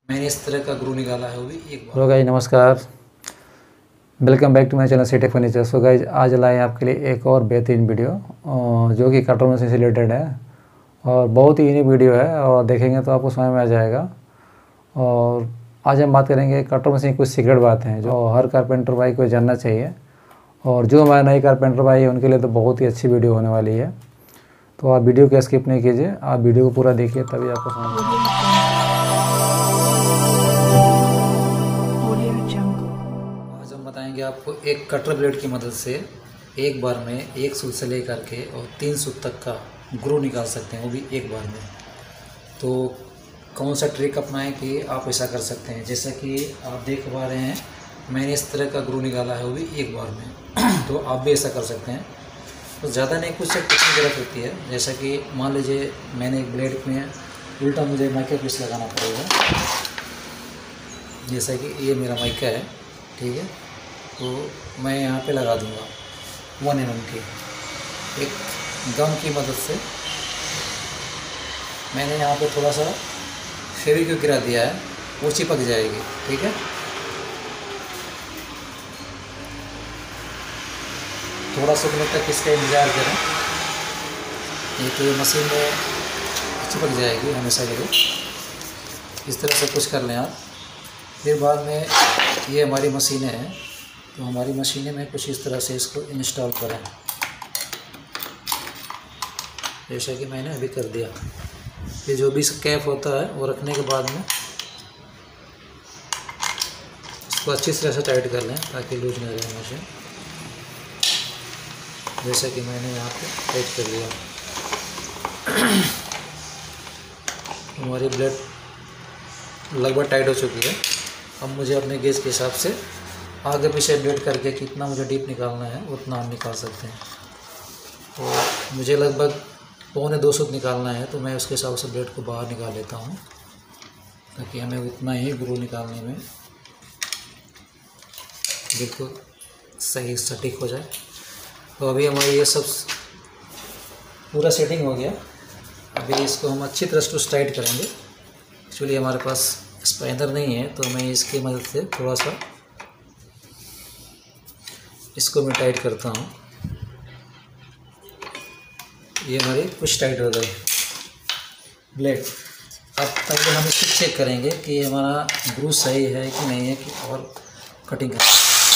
मैंने इस तरह का ग्रू निकाला है वो भी एक बार। हेलो गाइज, नमस्कार। Welcome back to my channel City Furniture. So guys, आज लाए आपके लिए एक और बेहतरीन वीडियो जो कि कटर मशीन से रिलेटेड है और बहुत ही यूनिक वीडियो है और देखेंगे तो आपको समझ में आ जाएगा। और आज हम बात करेंगे कटर मशीन की कुछ सीक्रेट बातें हैं जो हर कारपेंटर भाई को जानना चाहिए, और जो हमारे नए कारपेंटर भाई है उनके लिए तो बहुत ही अच्छी वीडियो होने वाली है। तो आप वीडियो को स्किप नहीं कीजिए, आप वीडियो को पूरा देखिए तभी आपको समझ में आएगा। बताएंगे आपको एक कटर ब्लेड की मदद से एक बार में एक सूत से लेकर के और 3 सूत तक का ग्रू निकाल सकते हैं, वो भी एक बार में। तो कौन सा ट्रिक अपनाएं कि आप ऐसा कर सकते हैं। जैसा कि आप देख पा रहे हैं, मैंने इस तरह का ग्रू निकाला है वो भी एक बार में। तो आप भी ऐसा कर सकते हैं। तो ज़्यादा नहीं, कुछ टिप्स की ज़रूरत होती है। जैसा कि मान लीजिए मैंने एक ब्लेड में उल्टा मुझे माइका पीस लगाना पड़ेगा। जैसा कि ये मेरा माइका है, ठीक है। तो मैं यहाँ पे लगा दूँगा 1 mm की एक गम की मदद से। मैंने यहाँ पे थोड़ा सा फेविक्विक गिरा दिया है, वो चिपक जाएगी, ठीक है। थोड़ा सा मिनट तक इसका इंतज़ार करें, ये तो मशीन में चिपक जाएगी हमेशा के लिए। इस तरह से कुछ कर लें आप। फिर बाद में ये हमारी मशीनें हैं, तो हमारी मशीनें में कुछ इस तरह से इसको इंस्टॉल करें, जैसा कि मैंने अभी कर दिया। ये जो भी कैप होता है वो रखने के बाद में इसको अच्छी तरह से टाइट कर लें ताकि लूज ना रहे मशीन। जैसा कि मैंने यहाँ पे टाइट कर लिया। हमारी ब्लेड लगभग टाइट हो चुकी है। अब मुझे अपने गेज के हिसाब से आगे पीछे ब्लेड करके कितना मुझे डीप निकालना है उतना हम निकाल सकते हैं। तो मुझे लगभग 1.25 सूत निकालना है, तो मैं उसके हिसाब से ब्लेड को बाहर निकाल लेता हूँ ताकि हमें उतना ही ग्रू निकालने में बिल्कुल सही सटीक हो जाए। तो अभी हमारी ये सब पूरा सेटिंग हो गया। अभी इसको हम अच्छी तरह से टाइट करेंगे। एक्चुअली हमारे पास स्पाइनर नहीं है, तो मैं इसकी मदद से थोड़ा सा इसको मैं टाइट करता हूँ। ये हमारी कुछ टाइट हो गई ब्लेड। अब पहले हम इसको चेक करेंगे कि हमारा ग्रू सही है कि नहीं है, कि और कटिंग कर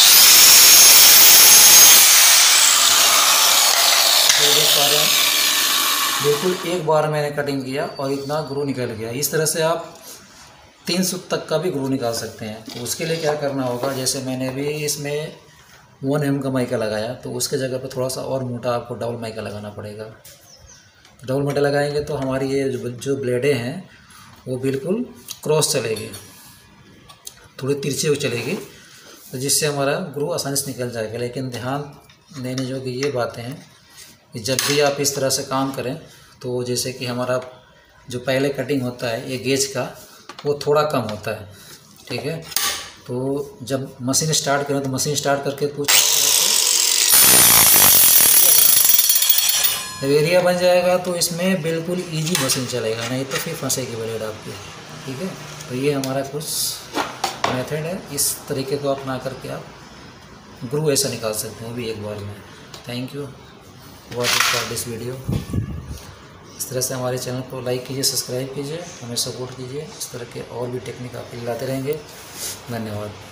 देख पा रहे हैं। बिल्कुल एक बार मैंने कटिंग किया और इतना ग्रू निकल गया। इस तरह से आप 3 सूत तक का भी ग्रू निकाल सकते हैं। तो उसके लिए क्या करना होगा, जैसे मैंने भी इसमें 1 mm का माइका लगाया, तो उसके जगह पे थोड़ा सा और मोटा आपको डबल माइका लगाना पड़ेगा। डबल माइका लगाएंगे तो हमारी ये जो ब्लेडें हैं वो बिल्कुल क्रॉस चलेगी, थोड़ी तिरछी हो चलेगी, तो जिससे हमारा ग्रू आसानी से निकल जाएगा। लेकिन ध्यान देने जो कि ये बातें हैं कि जब भी आप इस तरह से काम करें, तो जैसे कि हमारा जो पहले कटिंग होता है ये गेज का, वो थोड़ा कम होता है, ठीक है। तो जब मशीन स्टार्ट करें तो मशीन स्टार्ट करके कुछ जब एरिया बन जाएगा तो इसमें बिल्कुल इजी मशीन चलेगा, नहीं तो फिर फंसेगी ब्लेड आपकी, ठीक है। तो ये हमारा कुछ मेथड है, इस तरीके को अपना करके आप ग्रू ऐसा निकाल सकते हैं, वो भी एक बार में। Thank you watching for this video. इस तरह से हमारे चैनल को लाइक कीजिए, सब्सक्राइब कीजिए, हमें सपोर्ट कीजिए। इस तरह के और भी टेक्निक आपके लिए लाते रहेंगे। धन्यवाद।